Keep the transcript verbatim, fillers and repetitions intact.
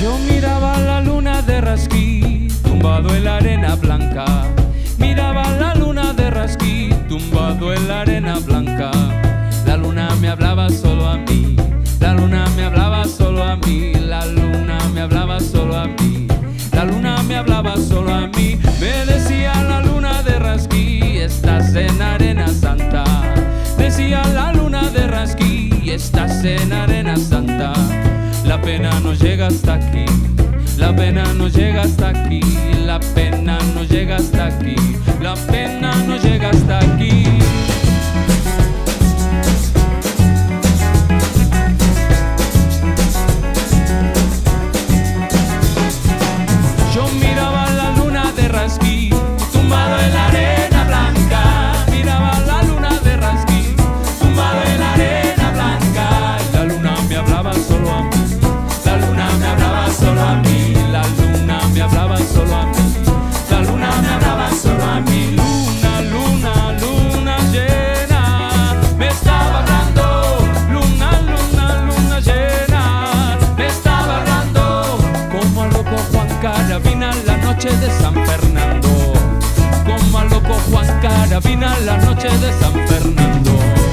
Yo miraba la luna de Rasquí, tumbado en la arena blanca. Miraba la luna de Rasquí, tumbado en la arena blanca. La luna me hablaba solo a mí, la luna me hablaba solo a mí, la luna me hablaba solo a mí, la luna me hablaba solo a mí. Me decía la luna de Rasquí, estás en arena santa. Decía la luna de Rasquí, estás en arena santa. La pena no llega hasta aquí, la pena no llega hasta aquí, la pena no llega hasta aquí, la pena no llega hasta aquí. Yo miraba la luna de Rasquí, tumbado en la arena blanca. Miraba la luna de Rasquí, tumbado en la arena blanca. La luna me hablaba solo a mí, la luna me hablaba solo a mí, la luna me hablaba solo a mí, la luna me hablaba solo a mí. Luna, luna, luna llena, me estaba hablando. Luna, luna, luna llena, me estaba hablando. Como al loco Juan Carabina la noche de San Fernando, como al loco Juan Carabina la noche de San Fernando.